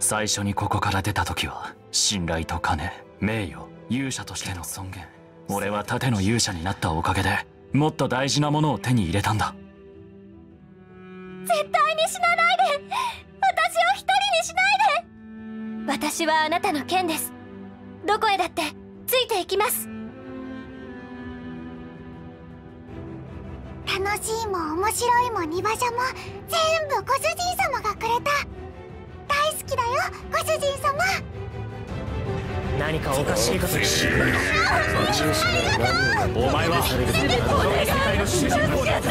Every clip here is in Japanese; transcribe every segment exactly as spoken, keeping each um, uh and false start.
最初にここから出た時は信頼と金、名誉、勇者としての尊厳、俺は盾の勇者になったおかげでもっと大事なものを手に入れたんだ。 絶対に死なないで、私を一人にしないで。私はあなたの剣です。どこへだってついていきます。 楽しいも面白いも荷馬車も全部ご主人様がくれた。大好きだよご主人様。 何かおかしいことしない。 お前はこの世界の主人公だ。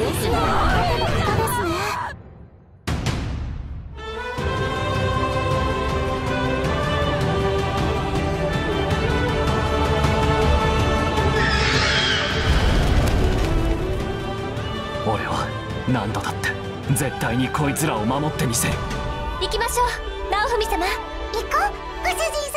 俺は何度だって絶対にこいつらを守ってみせる。 行きましょう、ラオフミ様。 行こうご主人様。